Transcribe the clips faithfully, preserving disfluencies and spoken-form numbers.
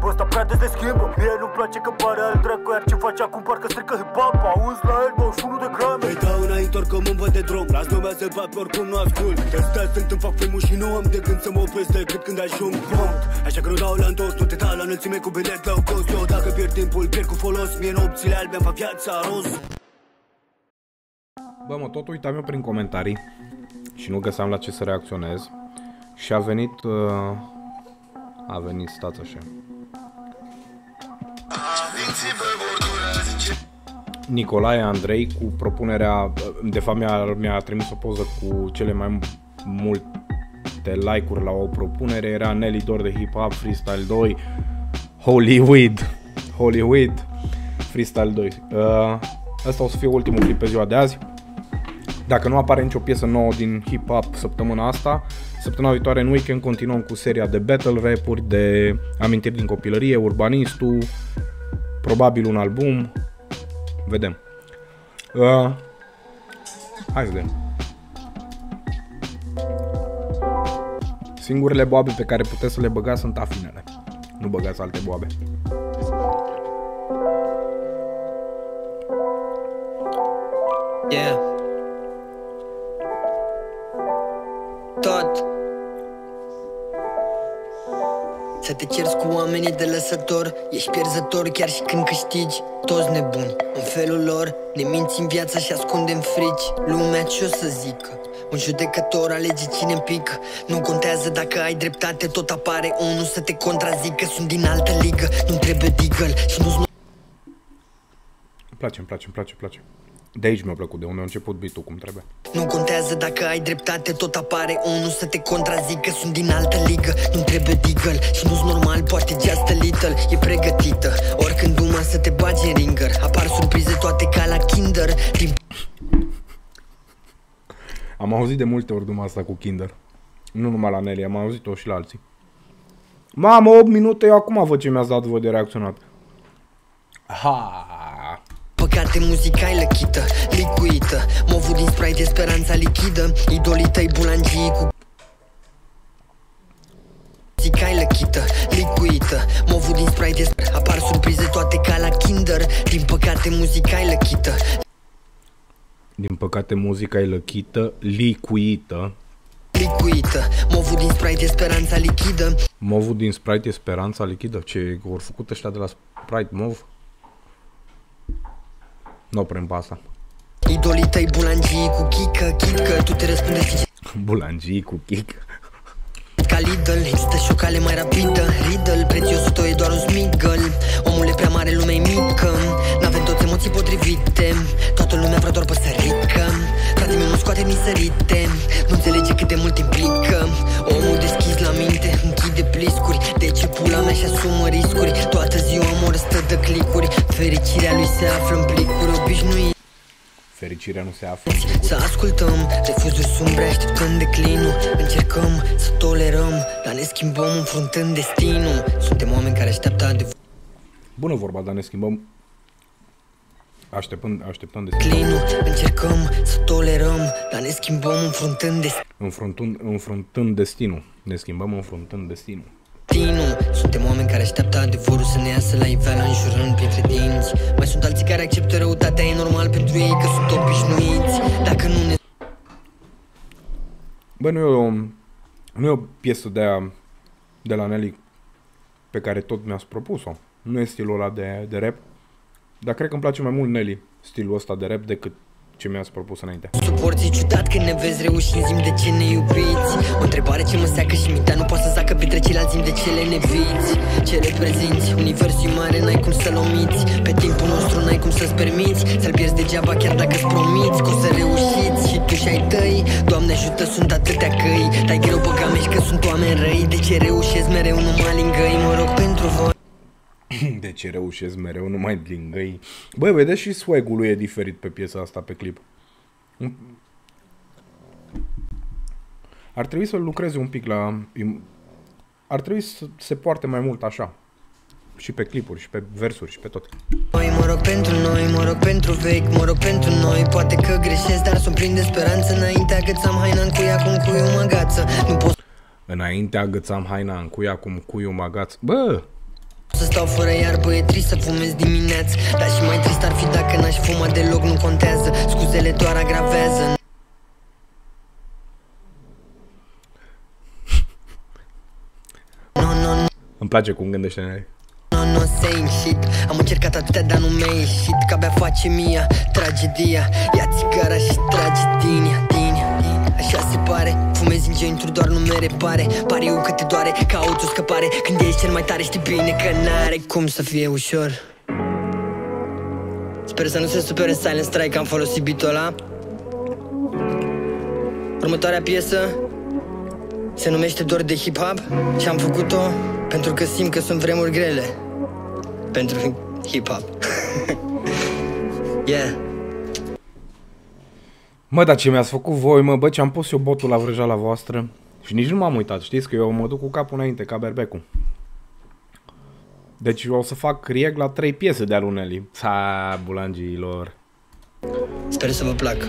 Bă, ăsta prea des de schimbă. Mie nu-mi place că pare al dracu, iar ce face acum parcă strică hip-hop. Auzi la el douăzeci și unu de grame. Îi dau înainte oricum îmi văd de drum. Las lumea să fac pe oricum nu ascult. Ăstea sunt, îmi fac filmul și nu am de gând să mă opresc decât când ajung punct. Așa că nu dau la întos, nu te dau la înălțime cu bilet low cost. Eu dacă pierd timpul, pierd cu folos. Mie nopțile albe am fac viața roz. Bă, mă, tot uitam eu prin comentarii și nu găseam la ce să reacționez. Și a venit... Uh, a venit, stați așa. Nicolae Andrei cu propunerea... De fapt mi-a mi-a trimis o poză cu cele mai multe like-uri la o propunere. Era Nelly Dor de Hip Hop, Freestyle doi, Hollywood, Hollywood, Freestyle doi. Uh, Asta o să fie ultimul clip pe ziua de azi. Dacă nu apare nicio piesă nouă din hip-hop săptămâna asta, săptămâna viitoare în weekend continuăm cu seria de battle rap-uri, de amintiri din copilărie, Urbanistul, probabil un album, vedem. Uh, hai să vedem. Singurele boabe pe care puteți să le băgați sunt afinele. Nu băgați alte boabe. Yeah. Tot. Să te cerți cu oamenii de lăsător, ești pierzător chiar și când câștigi. Toți nebuni, în felul lor, ne minți în viața și ascundem frici. Lumea ce-o să zică? Un judecător alege cine pică. Nu contează dacă ai dreptate, tot apare unul să te contrazică. Sunt din altă ligă, nu trebuie deagle și nu-ți... Îmi place, îmi place, îmi place, îmi place. De aici mi-a plăcut, de unde a început beat-ul cum trebuie. Nu contează dacă ai dreptate, tot apare unul să te contrazică. Sunt din altă ligă, nu trebuie deagle și nu-s normal, poate just a little. E pregătită, oricând uma să te bage în ringer. Apar surprize toate ca la Kinder din... Am auzit de multe ori duma asta cu Kinder. Nu numai la Nelly, am auzit-o și la alții. Mamă, opt minute, eu acum văd ce mi-ați dat voi de reacționat. Ha. Păcate, muzica-i lăchită, licuită. Movul din Sprite e speranța lichidă. Idolii-tăi bulangii cu... Muzica-i lăchită, licuită. Movul din Sprite e... Apar surprize toate ca la Kinder. Din păcate, muzica-i lăchită. Din păcate, muzica-i lăchită, licuită. Licuită. Movul din Sprite e speranța lichidă. Movul din Sprite e speranța lichidă? Ce ori făcut ăștia de la Sprite Mov? Nu prind pe asta. Idolii tăi bulangii cu chică, chică. Tu te răspundeți bulangii cu chică. Ca Lidl, există și o cale mai rapidă. Riddle, prețiosul tău e doar un smiggle. Omul e prea mare, lumea e mică. N-avem toți emoții potrivite. Toată lumea vrea doar păsărică. Frate meu, nu scoate miserite. Nu înțelege cât de mult implică. Omul deschis la minte, închide pliscuri. De ce pula mea și asumă riscuri? Toată ziua mor stă de clicuri. Fericirea lui se află în plicuri obișnuite. Fericirea nu se află. Să ascultăm refuzuri sumbre, așteptând declinul. Încercăm să tolerăm, dar ne schimbăm înfruntând destinul. Suntem oameni care așteaptă adevăr. Bună vorba, dar ne schimbăm așteptând, așteptând destinul. Declinul. Încercăm să tolerăm, dar ne schimbăm înfruntând destinul. Înfruntând, înfruntând destinul. Ne schimbăm înfruntând destinul. Suntem oameni care așteaptă adevărul să ne iasă la iveală înjurând printre dinți. Mai sunt alții care acceptă răutatea, e normal pentru ei că sunt obișnuiți. Dacă nu ne... Bă, nu e o, nu e o piesă de, a, de la Nelly pe care tot mi-ați propus-o. Nu e stilul ăla de, de rap. Dar cred că îmi place mai mult Nelly, stilul ăsta de rap, decât ce mi-ați propus înainte. Suporți ciudat când ne vezi reușind, zi de ce ne iubiți. O întrebare ce mă seacă și mintea nu poate să zacă printre ceilalți, zi de ce le neviți. Ce reprezinți, universul mare, n-ai cum să-l omiți. Pe timpul nostru n-ai cum să-ți permiți să-l pierzi degeaba chiar dacă-ți promiți că o să reușiți. Și tu și-ai tăi, Doamne ajută, sunt atâtea căi. Dai greu băgamești că sunt oameni răi. De ce reușesc mereu numai lingăi, mă rog pentru voi. De ce reușesc mereu numai lingăi? Băi, vedeți și swag-ul lui e diferit pe piesa asta, pe clip. Ar trebui să lucreze un pic la... Ar trebui să se poarte mai mult așa. Și pe clipuri, și pe versuri, și pe tot. Noi, mă rog pentru noi, mă rog pentru vechi, mă rog pentru noi. Poate că greșesc, dar sunt plin de speranță. Înainte agățam haina în cuia, acum cuiul mă agață. Nu pot... Înainte agățam haina în cuia, acum cuiul mă agață. Bă! Să stau fără iarbă, e trist să fumez dimineața, dar și mai trist ar fi dacă n-aș fuma deloc, nu contează. Scuzele doar agravează. No, no, no. Îmi place cum gândește Nelly. No, no, saying shit. Am încercat atâtea, dar nu mi-a ieșit. Că abia face mia tragedia. Ia țigara și trage dinia, dinia, dinia. Așa se pare. Fumezi în jointuri, doar nu mi repare. Pariu că te doare, ca auto scăpare. Când ești cel mai tare, știi bine că n-are cum să fie ușor. Sper să nu se supere Silent Strike că am folosit beat-ul ăla. Următoarea piesă se numește Dor de hip-hop și am făcut-o pentru că simt că sunt vremuri grele pentru hip-hop. Yeah. Mă, dar ce mi-ați făcut voi, mă, bă, ce-am pus eu botul la vrăjeala voastră și nici nu m-am uitat, știți că eu mă duc cu capul înainte, ca berbecul. Deci eu o să fac react la trei piese de-a lui Nelly. Sa, bulangilor. Sper să vă placă.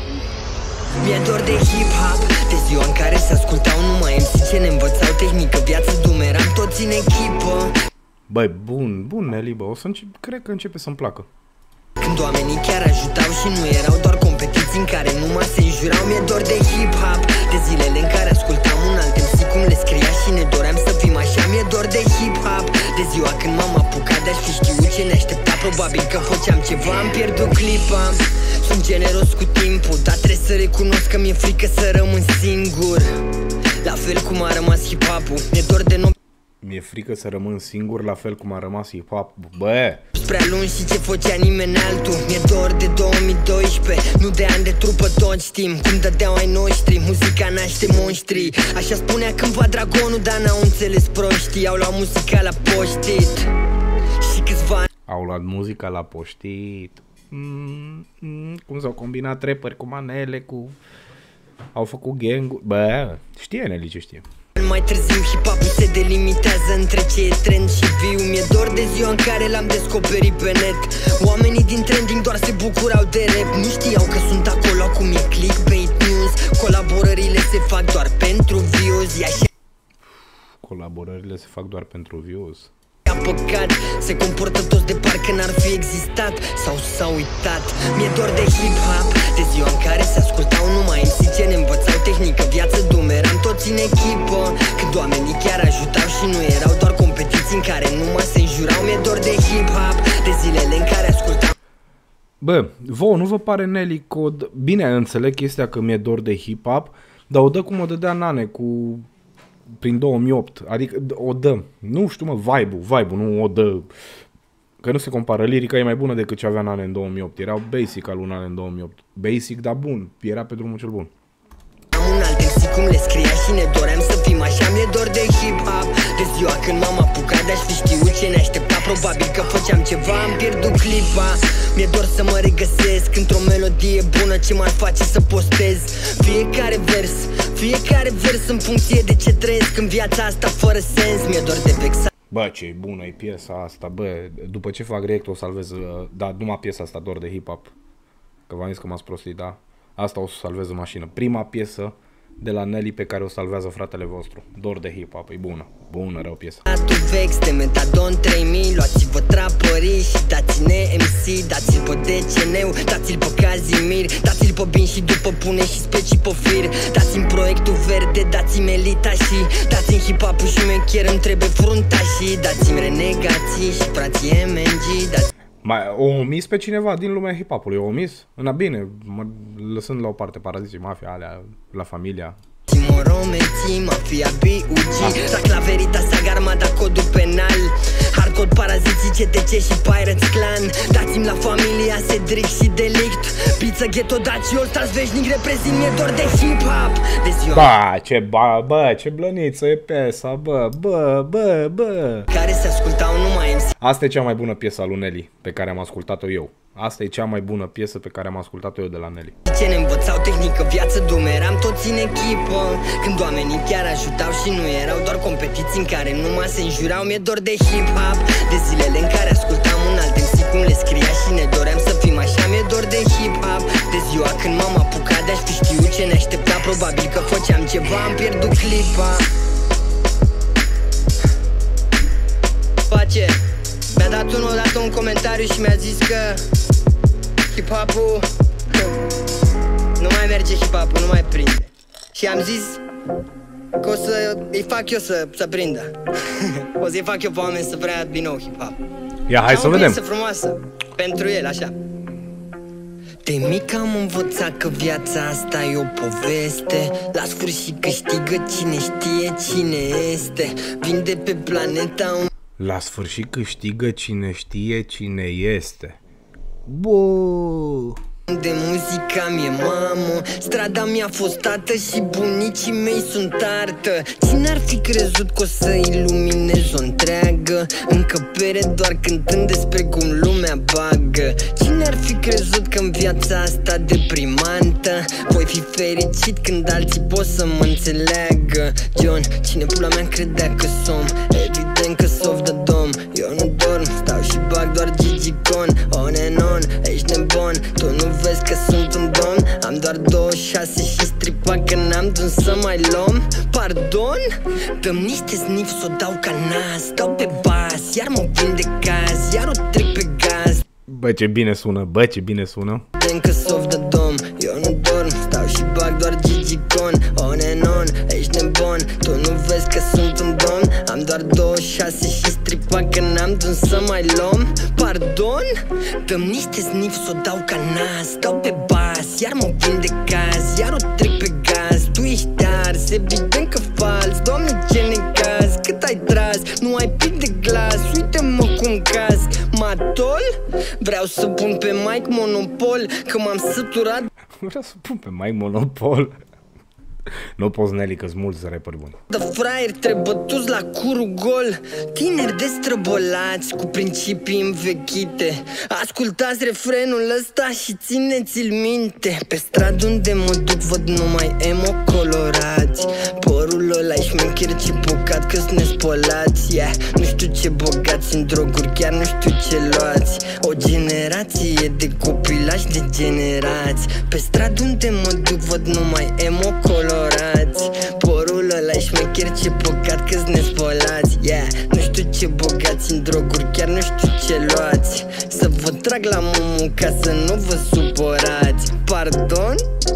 Mi-e dor de hip-hop, de ziua în care se ascultau numai M C ce ne învățau tehnică, viață dumeram toți în echipă. Băi, bun, bun Nelly, bă, o să încep, cred că începe să-mi placă. Când oamenii chiar ajutau și nu erau doar competiții în care numai se înjurau. Mi-e dor de hip-hop, de zilele în care ascultam un alt M C cum le scria și ne doream să fim așa. Mi-e dor de hip-hop, de ziua când m-am apucat de-aș fi știut ce ne aștepta. Probabil că făceam ceva, am pierdut clipa. Sunt generos cu timpul, dar trebuie să recunosc că mi-e frică să rămân singur. La fel cum a rămas hip-hop-ul. Mi-e dor de nopți. Mi-e frică să rămân singur, la fel cum a rămas hip-hop. Bă! Prea lungi și ce făcea nimeni altul. Mi-e dor de două mii doisprezece, nu de ani de trupă, toți știm cum dădeau ai noștri. Muzica naște monștri. Așa spunea cândva Dragonul, dar n-au înțeles proștii. Au luat muzica la poștit și câțiva au luat muzica la poștit. Mm, mm, cum s-au combinat rapperi cu manele, cu... Au făcut gang-uri. Bă, știe Nelly ce știe. Mai târziu hip-hop-ul se delimitează între ce e trend și viu. Mi-e dor de ziua în care l-am descoperit pe net. Oamenii din trending doar se bucurau de rap. Nu știau că sunt acolo cum e clickbait news. Colaborările se fac doar pentru views. E așa. Colaborările se fac doar pentru views. Păcat, se comportă toți de parcă n-ar fi existat sau s-au uitat. Mi-e dor de hip-hop, de ziua în care se ascultau numai M C ce ne învățau tehnică, viață dumeram toți în echipă. Când oamenii chiar ajutau și nu erau doar competiții în care numai se înjurau. Mi-e dor de hip-hop, de zilele în care ascultau. Bă, vouă nu vă pare Nelly cod? Bine, înțeleg chestia că mi-e dor de hip-hop, dar o dă cum o dădea Nane cu... prin două mii opt, adică o dă, nu știu mă, vibe-ul, vibe-ul, nu o dă, că nu se compară, lirica e mai bună decât ce avea Nane în două mii opt, era basic al lui Nane în două mii opt, basic, dar bun, era pe drumul cel bun. Am un alt M C cum le scria și ne doream să fim așa. Mi-e dor de hip-hop, de ziua când m-am apucat de-aș fi știut ce ne aștepta. Probabil că făceam ceva, am pierdut clipa. Mi-e dor să mă regăsesc într-o melodie bună ce m-ar face să postez. Fiecare vers, fiecare vers în funcție de ce trăiesc în viața asta fără sens. Mi-e dor de vexat. Bă, ce bună e piesa asta, bă, după ce fac react o salvez, da, numai piesa asta, Dor de hip-hop, că v-am zis că m-ați prostit, da, asta o să salvez în mașină, prima piesă de la Nelly pe care o salvează fratele vostru, Dor de hip-hop, e bună, bună, rău piesă. Tu vex de Metadon trei mii, luați-vă trapării și dați-ne M C, dați-l pe D C N-ul, dați-l pe Cazimir, dați-l pe Bin și după pune și specii pe fir, dați-mi proiectul verde, dați-mi Elita și dați-mi hip-hop-ul și mecher, îmi trebuie fruntașii, dați-mi renegații și frații M N G, dați... Mai o omis pe cineva din lumea hip-hopului, o omis? Na bine, mă, lăsând la o parte paraziții, mafia, alea, la familia. Moromeții, mafia, B U G, Rac la Veritas, Saga, Armada, codul penal, Hardcode, paraziții, C T C și Pirates Clan. Dați-mi la familia, Cedric și Delict, Pizza, Ghetto, Daci, All Stars, veșnic, reprezint, mi-e dor de hip-hop, de ziua. Ba, ce ba, bă, ce blăniță e piesa, bă, bă, bă, bă. Care se ascultau numai M C. Asta e cea mai bună piesă a lui Nelly pe care am ascultat-o eu. Asta e cea mai bună piesă pe care am ascultat-o eu de la Nelly. Ce ne învățau tehnică, viață dumeram toți în echipă. Când oamenii chiar ajutau și nu erau doar competiții în care numai se înjurau. Mi-e dor de hip-hop, de zilele în care ascultam un alt M C cum le scria și ne doream să fim așa. Mi-e dor de hip-hop, de ziua când m-am apucat de-aș fi știut ce ne aștepta. Probabil că făceam ceva, am pierdut clipa. Pace. Mi-a dat unul odată un comentariu și mi-a zis că hip-hop-ul nu mai merge, hip-hop-ul nu mai prinde. Și am zis că o să îi fac eu să, să prindă. O să-i fac eu pe oameni să vrea din nou hip-hop. Ia, hai să vedem. Am o frumoasă pentru el, așa. De mic am învățat că viața asta e o poveste. La sfârșit câștigă cine știe cine este. Vin de pe planeta. La sfârșit câștigă cine știe cine este. Bă. De muzica mie mamă, strada mi-a fost tată și bunicii mei sunt artă. Cine ar fi crezut că o să iluminez o întreagă încăpere doar cântând despre cum lumea bagă? Cine ar fi crezut că în viața asta deprimantă voi fi fericit când alții pot să mă înțeleagă? John, cine pula mea credea că som? Evident că sof de dom. Eu nu dorm, stau și bag doar Gigi-con. On and on, ești nebun, tu nu vezi că sunt un domn? Am doar douăzeci și șase și stripa că n-am dun să mai luăm. Pardon? Dăm niște sniff s-o dau ca nas. Dau pe bas, iar mă vin de caz, iar o trec pe gaz. Bă, ce bine sună, bă, ce bine sună. Încă sof de dom, eu nu dorm, stau și bag doar Gigi-con. On and on, ești nebun, tu nu vezi că sunt un domn? Am doar douăzeci și șase și stripa că n-am dun să mai luăm. Pardon? Dăm niște sniff s-o dau ca nas. Dau pe bas, iar mă vin de caz, iar o trec pe gaz. Tu ești ars, evident că fals. Doamne, ce necaz, cât ai tras? Nu ai pic de glas, uite-mă cum caz. Matol? Vreau să pun pe mic monopol, că m-am săturat. Vreau să pun pe mic monopol. Nu poți, Nelly, că-s mulți rapperi buni. De fraieri trebătuți la curul gol, tineri destrăbolați cu principii învechite. Ascultați refrenul ăsta și țineți-l minte. Pe stradă unde mă duc văd numai emo colorați. Părul ăla-i șmecher ce păcat că-s nespălați, yeah. Nu știu ce băgați în droguri, chiar nu știu ce luați. O generație de copilași degenerați. Pe stradă unde mă duc văd numai emo colorați. Părul ăla-i șmecher ce păcat că-s nespălați, yeah. Nu știu ce băgați în droguri, chiar nu știu ce luați. Să vă trag la mumu ca să nu vă supărați. Pardon?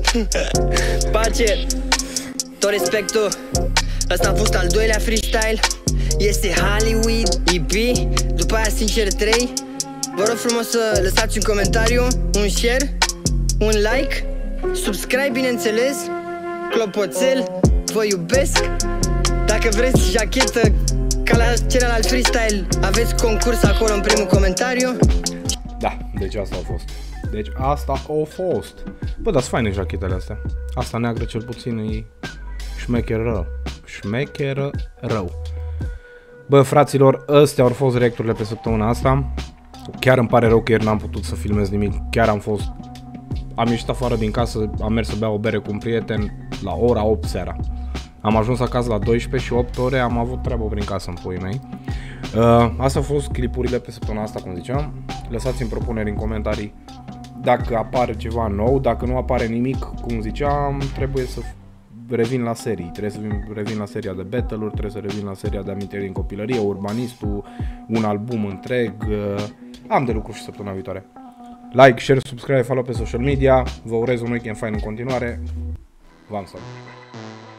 Pace, tot respectul. Ăsta a fost al doilea freestyle. Este Hollywood E P. După aia Sincer trei. Vă rog frumos să lăsați un comentariu, un share, un like, subscribe bineînțeles. Clopoțel, vă iubesc. Dacă vreți jachetă ca la celălalt freestyle, aveți concurs acolo în primul comentariu. Da, deci asta a fost. Deci asta a fost. Bă, dar-s faine jachetele astea. Asta neagră cel puțin e șmecheră. Șmecheră rău. Bă, fraților, astea au fost reacturile pe săptămâna asta. Chiar îmi pare rău că ieri n-am putut să filmez nimic. Chiar am fost... Am ieșit afară din casă, am mers să beau o bere cu un prieten la ora opt seara. Am ajuns acasă la douăsprezece și opt ore, am avut treabă prin casă în puii mei. Uh, astea au fost clipurile pe săptămâna asta, cum ziceam. Lăsați-mi propuneri în comentarii dacă apare ceva nou, dacă nu apare nimic, cum ziceam, trebuie să revin la serii. Trebuie să revin la seria de battle-uri, trebuie să revin la seria de amintiri din copilărie, Urbanistul, un album întreg. Uh, am de lucru și săptămâna viitoare. Like, share, subscribe, follow pe social media. Vă urez un weekend fain în continuare. V-am salut!